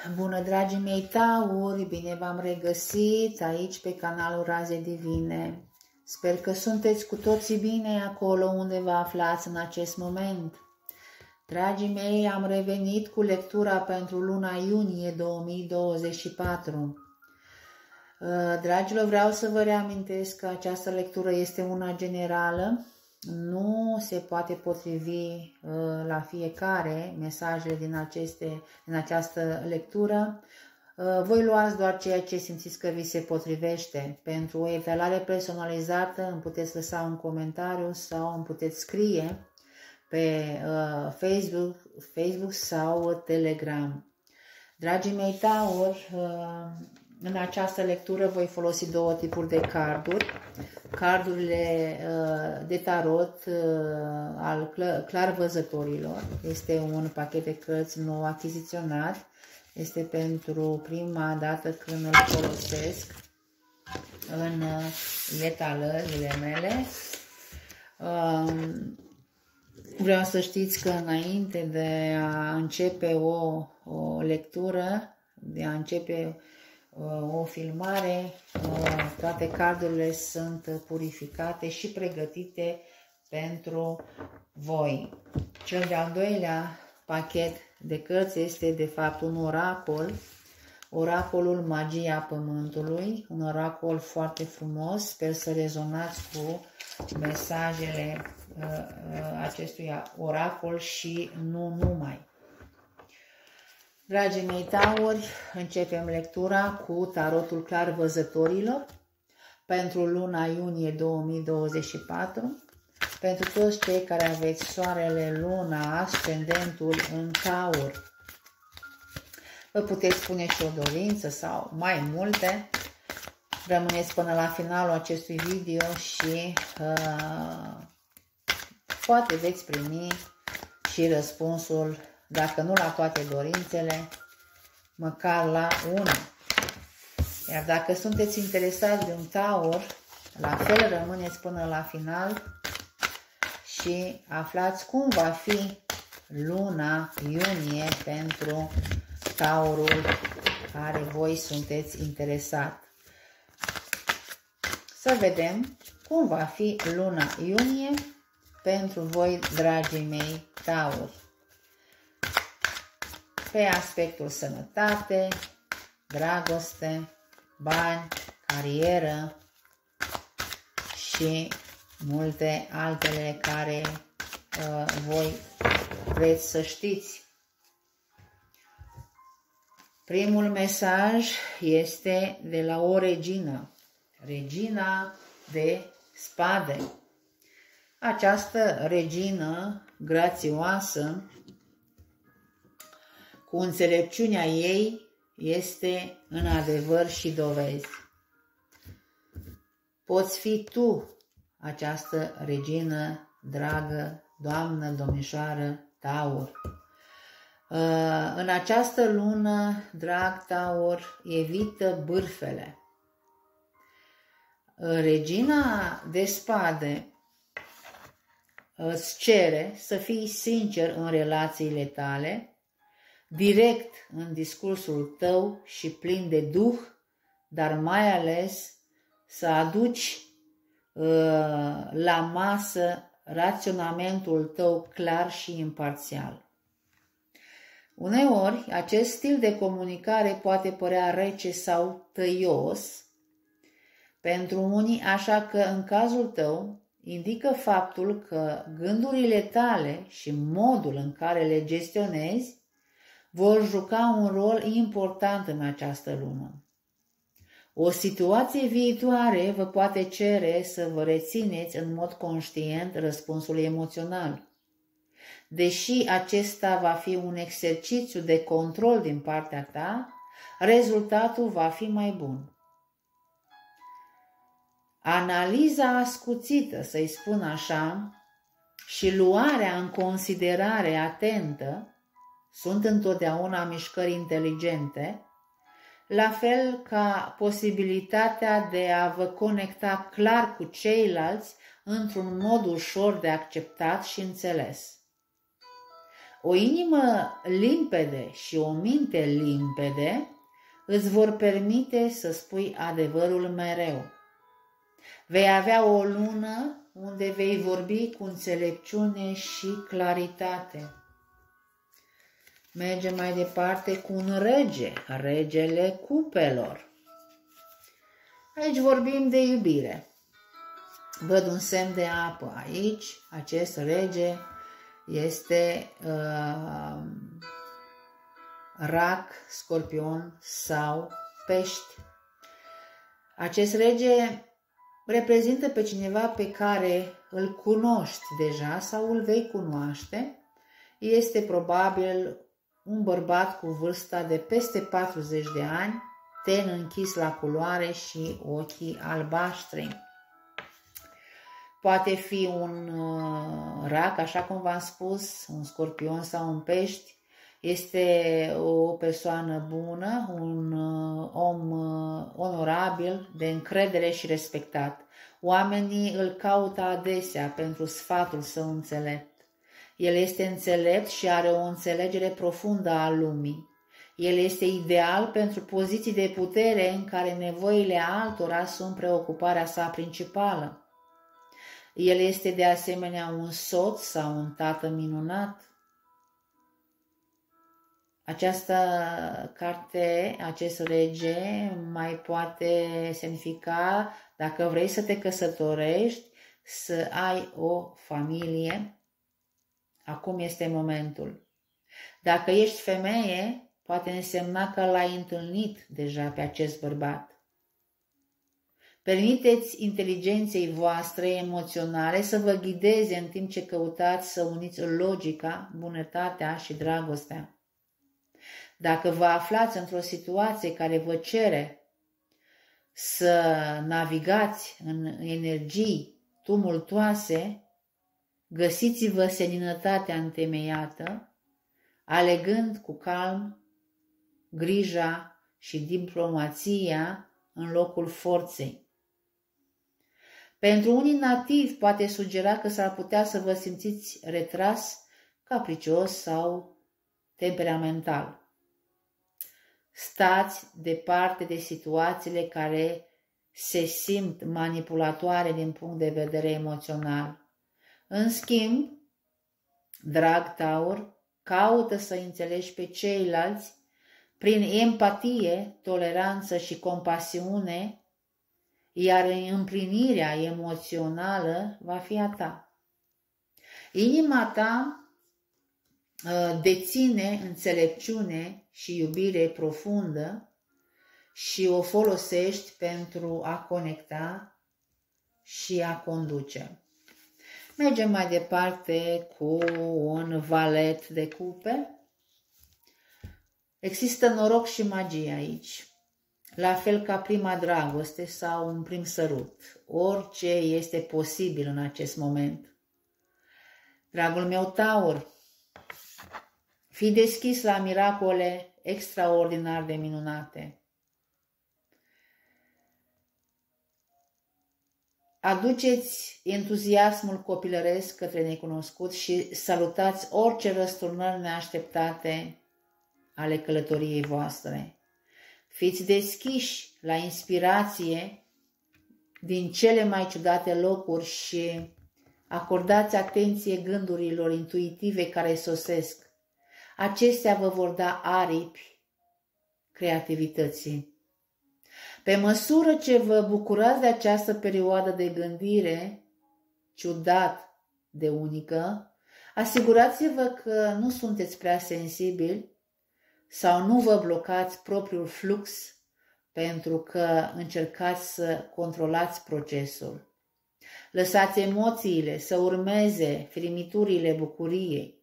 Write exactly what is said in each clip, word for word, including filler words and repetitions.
Bună, dragii mei tauri, bine v-am regăsit aici pe canalul Raze Divine. Sper că sunteți cu toții bine acolo unde vă aflați în acest moment. Dragii mei, am revenit cu lectura pentru luna iunie două mii douăzeci și patru. Dragilor, vreau să vă reamintesc că această lectură este una generală. Nu se poate potrivi uh, la fiecare mesajele din, aceste, din această lectură. Uh, voi luați doar ceea ce simțiți că vi se potrivește. Pentru o etalare personalizată îmi puteți lăsa un comentariu sau îmi puteți scrie pe uh, Facebook, Facebook sau Telegram. Dragii mei tauri, uh, în această lectură voi folosi două tipuri de carduri. Cardurile uh, de tarot uh, al clarvăzătorilor. Este un pachet de cărți nou achiziționat. Este pentru prima dată când îl folosesc în uh, etalările mele. Uh, vreau să știți că înainte de a începe o, o lectură, de a începe o filmare, toate cardurile sunt purificate și pregătite pentru voi. Cel de-al doilea pachet de cărți este de fapt un oracol, oracolul Magia Pământului, un oracol foarte frumos. Sper să rezonați cu mesajele acestui oracol și nu numai. Dragii mei tauri, începem lectura cu tarotul clarvăzătorilor pentru luna iunie două mii douăzeci și patru. Pentru toți cei care aveți soarele, luna, ascendentul în taur. Vă puteți spune și o dorință sau mai multe. Rămâneți până la finalul acestui video și uh, poate veți primi și răspunsul, dacă nu la toate dorințele, măcar la una. Iar dacă sunteți interesați de un taur, la fel rămâneți până la final și aflați cum va fi luna iunie pentru taurul care voi sunteți interesat. Să vedem cum va fi luna iunie pentru voi, dragii mei tauri. Pe aspectul sănătate, dragoste, bani, carieră și multe altele care uh, voi vreți să știți. Primul mesaj este de la o regină, regina de spade. Această regină grațioasă, cu înțelepciunea ei, este în adevăr și dovezi. Poți fi tu această regină, dragă doamnă, domnișoară taur. În această lună, drag taur, evită bârfele. Regina de spade îți cere să fii sincer în relațiile tale, direct în discursul tău și plin de duh, dar mai ales să aduci uh, la masă raționamentul tău clar și imparțial. Uneori, acest stil de comunicare poate părea rece sau tăios pentru unii, așa că în cazul tău indică faptul că gândurile tale și modul în care le gestionezi vor juca un rol important în această lună. O situație viitoare vă poate cere să vă rețineți în mod conștient răspunsul emoțional. Deși acesta va fi un exercițiu de control din partea ta, rezultatul va fi mai bun. Analiza ascuțită, să-i spun așa, și luarea în considerare atentă sunt întotdeauna mișcări inteligente, la fel ca posibilitatea de a vă conecta clar cu ceilalți într-un mod ușor de acceptat și înțeles. O inimă limpede și o minte limpede îți vor permite să spui adevărul mereu. Vei avea o lună unde vei vorbi cu înțelepciune și claritate. Mergem mai departe cu un rege, regele cupelor. Aici vorbim de iubire. Văd un semn de apă aici. Acest rege este uh, rac, scorpion sau pești. Acest rege reprezintă pe cineva pe care îl cunoști deja sau îl vei cunoaște. Este probabil un bărbat cu vârsta de peste patruzeci de ani, ten închis la culoare și ochii albaștri. Poate fi un uh, rac, așa cum v-am spus, un scorpion sau un pești. Este o persoană bună, un uh, om uh, onorabil, de încredere și respectat. Oamenii îl caută adesea pentru sfatul său înțelept. El este înțelept și are o înțelegere profundă a lumii. El este ideal pentru poziții de putere în care nevoile altora sunt preocuparea sa principală. El este de asemenea un soț sau un tată minunat. Această carte, acest rege, mai poate semnifica, dacă vrei să te căsătorești, să ai o familie, acum este momentul. Dacă ești femeie, poate însemna că l-ai întâlnit deja pe acest bărbat. Permiteți inteligenței voastre emoționale să vă ghideze în timp ce căutați să uniți logica, bunătatea și dragostea. Dacă vă aflați într-o situație care vă cere să navigați în energii tumultoase, găsiți-vă seninătatea întemeiată, alegând cu calm grija și diplomația în locul forței. Pentru unii nativi poate sugera că s-ar putea să vă simțiți retras, capricios sau temperamental. Stați departe de situațiile care se simt manipulatoare din punct de vedere emoțional. În schimb, drag Taur, caută să înțelegi pe ceilalți prin empatie, toleranță și compasiune, iar împlinirea emoțională va fi a ta. Inima ta deține înțelepciune și iubire profundă și o folosești pentru a conecta și a conduce. Mergem mai departe cu un valet de cupe. Există noroc și magie aici. La fel ca prima dragoste sau un prim sărut. Orice este posibil în acest moment. Dragul meu Taur, fii deschis la miracole extraordinar de minunate. Aduceți entuziasmul copilăresc către necunoscut și salutați orice răsturnări neașteptate ale călătoriei voastre. Fiți deschiși la inspirație din cele mai ciudate locuri și acordați atenție gândurilor intuitive care sosesc. Acestea vă vor da aripi creativității. Pe măsură ce vă bucurați de această perioadă de gândire ciudat de unică, asigurați-vă că nu sunteți prea sensibili sau nu vă blocați propriul flux pentru că încercați să controlați procesul. Lăsați emoțiile să urmeze frimiturile bucuriei.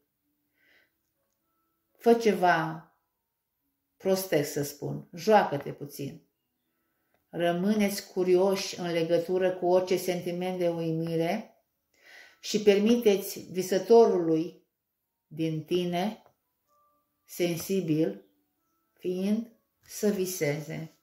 Fă ceva prostesc, să spun, joacă-te puțin. Rămâneți curioși în legătură cu orice sentiment de uimire și permiteți visătorului din tine, sensibil fiind, să viseze.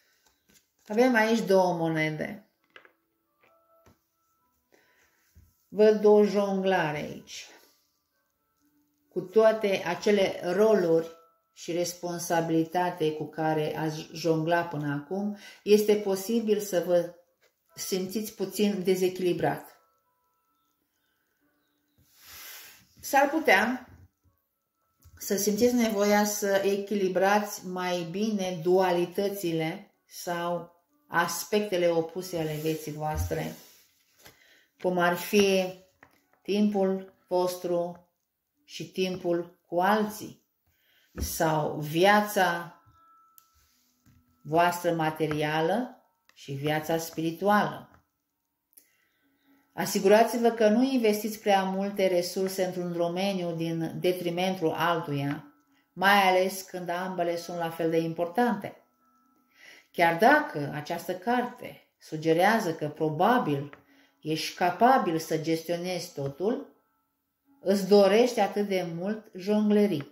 Avem aici două monede. Văd o jonglare aici. Cu toate acele roluri și responsabilitate cu care ați jonglat până acum, este posibil să vă simțiți puțin dezechilibrat. S-ar putea să simțiți nevoia să echilibrați mai bine dualitățile sau aspectele opuse ale vieții voastre, cum ar fi timpul vostru și timpul cu alții, sau viața voastră materială și viața spirituală. Asigurați-vă că nu investiți prea multe resurse într-un domeniu din detrimentul altuia, mai ales când ambele sunt la fel de importante. Chiar dacă această carte sugerează că probabil ești capabil să gestionezi totul, îți dorești atât de mult jonglerii.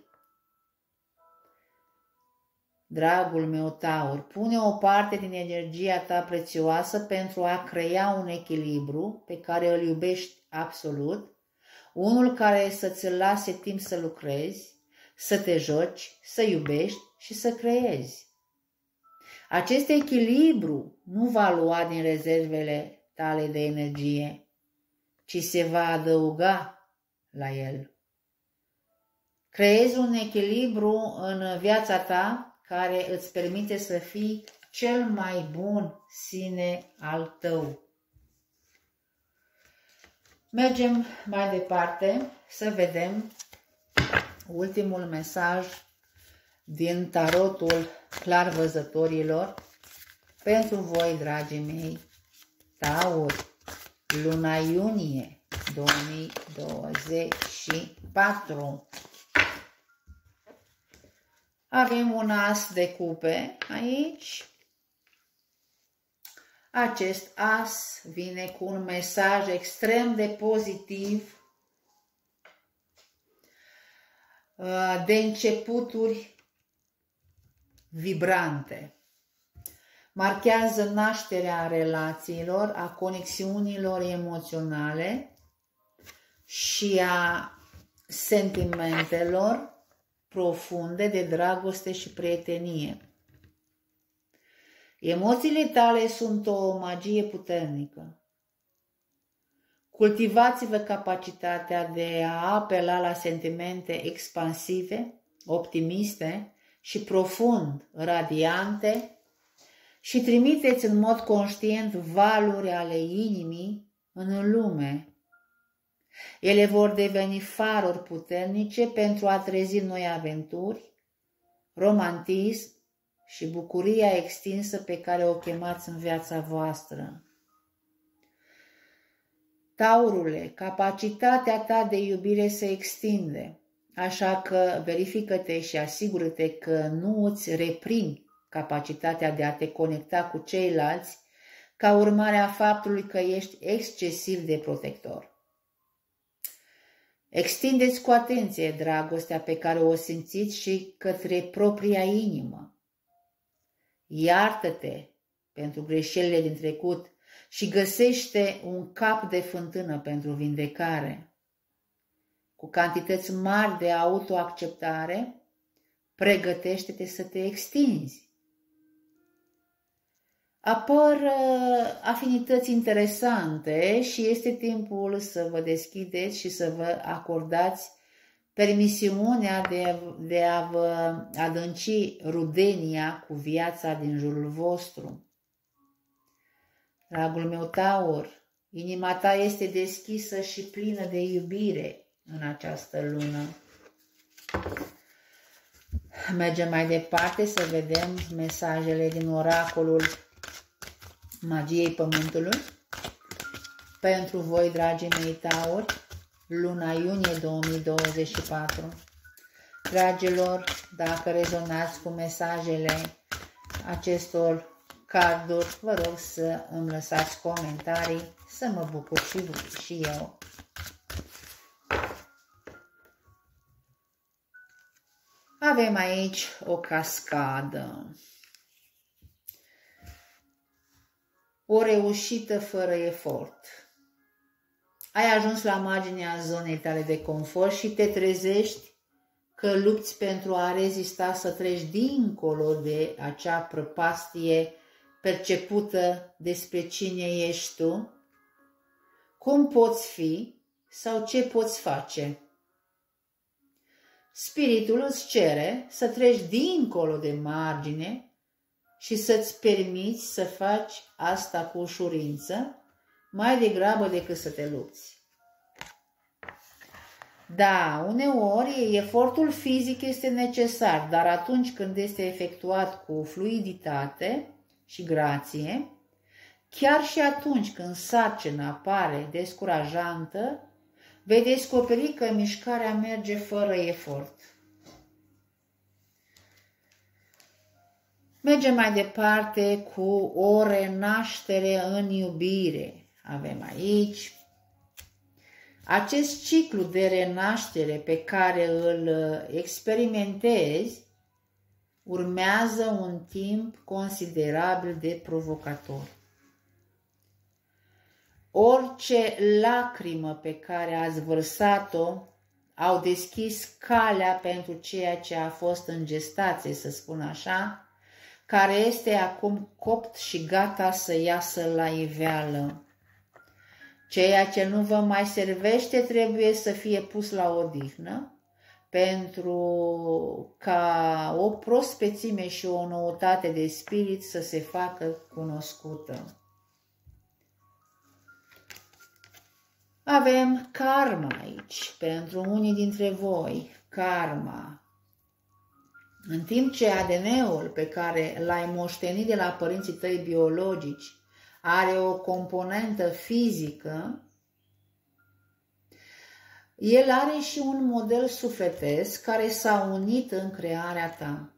Dragul meu Taur, pune o parte din energia ta prețioasă pentru a crea un echilibru pe care îl iubești absolut, unul care să-ți lase timp să lucrezi, să te joci, să iubești și să creezi. Acest echilibru nu va lua din rezervele tale de energie, ci se va adăuga la el. Creezi un echilibru în viața ta care îți permite să fii cel mai bun sine al tău. Mergem mai departe să vedem ultimul mesaj din tarotul clarvăzătorilor pentru voi, dragii mei, Taur, luna iunie două mii douăzeci și patru. Avem un as de cupe aici. Acest as vine cu un mesaj extrem de pozitiv, de începuturi vibrante. Marchează nașterea relațiilor, a conexiunilor emoționale și a sentimentelor profunde de dragoste și prietenie. Emoțiile tale sunt o magie puternică. Cultivați-vă capacitatea de a apela la sentimente expansive, optimiste și profund radiante și trimiteți în mod conștient valuri ale inimii în lume. Ele vor deveni faruri puternice pentru a trezi noi aventuri, romantism și bucuria extinsă pe care o chemați în viața voastră. Taurule, capacitatea ta de iubire se extinde, așa că verifică-te și asigură-te că nu îți reprimi capacitatea de a te conecta cu ceilalți ca urmare a faptului că ești excesiv de protector. Extindeți cu atenție dragostea pe care o simțiți și către propria inimă. Iartă-te pentru greșelile din trecut și găsește un cap de fântână pentru vindecare. Cu cantități mari de autoacceptare, pregătește-te să te extinzi. Apar afinități interesante și este timpul să vă deschideți și să vă acordați permisiunea de, de a vă adânci rudenia cu viața din jurul vostru. Dragul meu Taur, inima ta este deschisă și plină de iubire în această lună. Mergem mai departe să vedem mesajele din oracolul Magiei Pământului pentru voi, dragii mei Tauri, luna iunie două mii douăzeci și patru. Dragilor, dacă rezonați cu mesajele acestor carduri, vă rog să îmi lăsați comentarii, să mă bucur și, și eu. Avem aici o cascadă. O reușită fără efort. ai ajuns la marginea zonei tale de confort și te trezești că lupți pentru a rezista să treci dincolo de acea prăpastie percepută despre cine ești tu, cum poți fi sau ce poți face. Spiritul îți cere să treci dincolo de margine și să-ți permiți să faci asta cu ușurință, mai degrabă decât să te lupți. Da, uneori efortul fizic este necesar, dar atunci când este efectuat cu fluiditate și grație, chiar și atunci când sarcina pare descurajantă, vei descoperi că mișcarea merge fără efort. Mergem mai departe cu o renaștere în iubire. Avem aici acest ciclu de renaștere pe care îl experimentezi urmează un timp considerabil de provocator. Orice lacrimă pe care ați vărsat-o au deschis calea pentru ceea ce a fost în gestație, să spun așa, care este acum copt și gata să iasă la iveală. Ceea ce nu vă mai servește trebuie să fie pus la odihnă, pentru ca o prospețime și o noutate de spirit să se facă cunoscută. Avem karma aici, pentru unii dintre voi, karma. În timp ce A D N-ul pe care l-ai moștenit de la părinții tăi biologici are o componentă fizică, el are și un model sufletesc care s-a unit în crearea ta.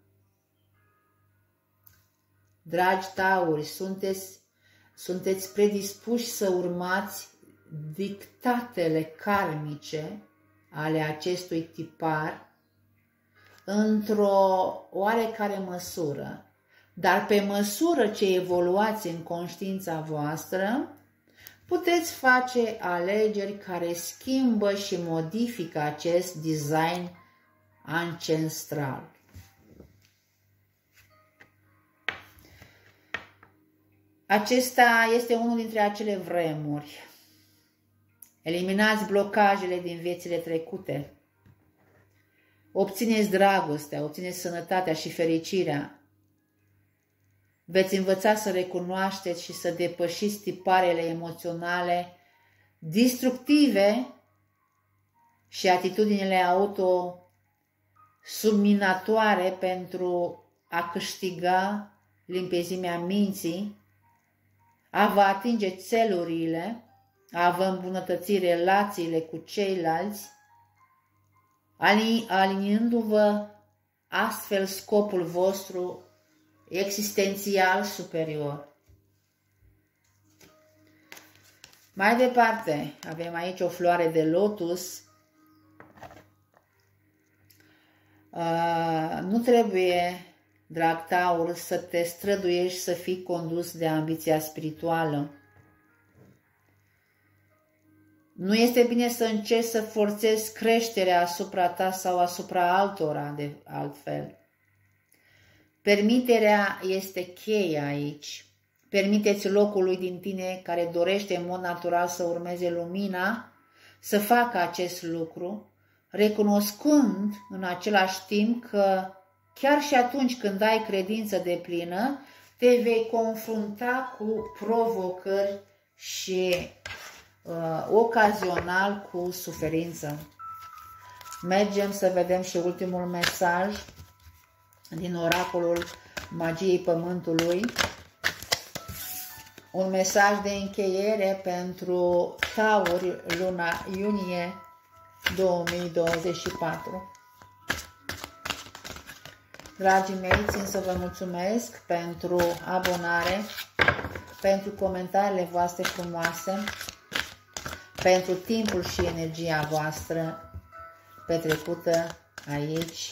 Dragi tauri, sunteți, sunteți predispuși să urmați dictatele karmice ale acestui tipar într-o oarecare măsură, dar pe măsură ce evoluați în conștiința voastră, puteți face alegeri care schimbă și modifică acest design ancestral. Acesta este unul dintre acele vremuri. Eliminați blocajele din viețile trecute. Obțineți dragostea, obțineți sănătatea și fericirea. Veți învăța să recunoașteți și să depășiți tiparele emoționale destructive și atitudinile auto-subminatoare pentru a câștiga limpezimea minții, a vă atinge țelurile, a vă îmbunătăți relațiile cu ceilalți, aliniindu-vă astfel scopul vostru existențial superior. Mai departe, avem aici o floare de lotus. Uh, nu trebuie, drag taur, să te străduiești să fii condus de ambiția spirituală. Nu este bine să încerci să forțezi creșterea asupra ta sau asupra altora de altfel. Permiterea este cheia aici. Permiteți locului din tine care dorește în mod natural să urmeze lumina să facă acest lucru, recunoscând în același timp că chiar și atunci când ai credință deplină, te vei confrunta cu provocări și uh, ocazional cu suferință. Mergem să vedem și ultimul mesaj din oracolul magiei pământului. Un mesaj de încheiere pentru tauri luna iunie două mii douăzeci și patru. Dragii mei, țin să vă mulțumesc pentru abonare, pentru comentariile voastre frumoase, pentru timpul și energia voastră petrecută aici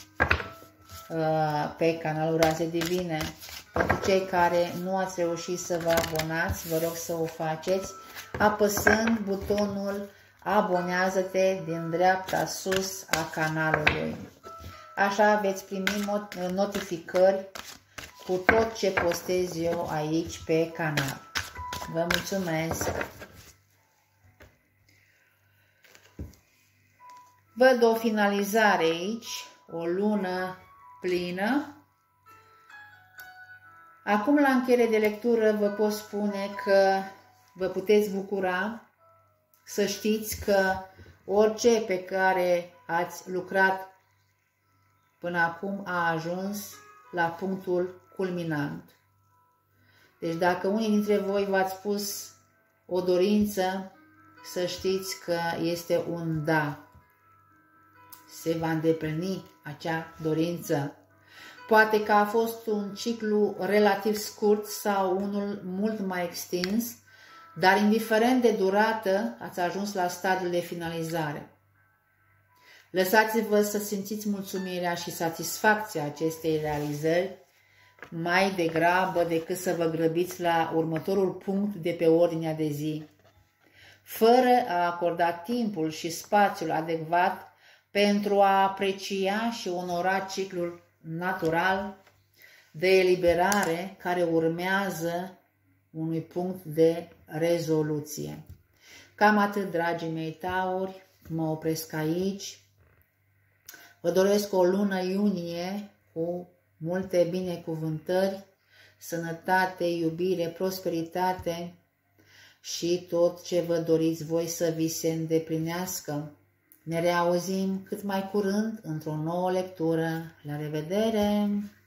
pe canalul Raze Divine. Pentru cei care nu ați reușit să vă abonați, vă rog să o faceți. apăsând butonul abonează-te din dreapta sus a canalului. Așa veți primi notificări cu tot ce postez eu aici pe canal. Vă mulțumesc! Văd o finalizare aici, o lună plină. Acum, la încheiere de lectură, vă pot spune că vă puteți bucura să știți că orice pe care ați lucrat până acum a ajuns la punctul culminant. Deci dacă unii dintre voi v-ați spus o dorință, să știți că este un da. Se va îndeplini acea dorință. Poate că a fost un ciclu relativ scurt sau unul mult mai extins, dar indiferent de durată, ați ajuns la stadiul de finalizare. Lăsați-vă să simțiți mulțumirea și satisfacția acestei realizări mai degrabă decât să vă grăbiți la următorul punct de pe ordinea de zi, fără a acorda timpul și spațiul adecvat pentru a aprecia și onora ciclul natural de eliberare care urmează unui punct de rezoluție. Cam atât, dragii mei tauri, mă opresc aici. Vă doresc o lună iunie cu multe binecuvântări, sănătate, iubire, prosperitate și tot ce vă doriți voi să vi se îndeplinească. Ne reauzim cât mai curând într-o nouă lectură. La revedere!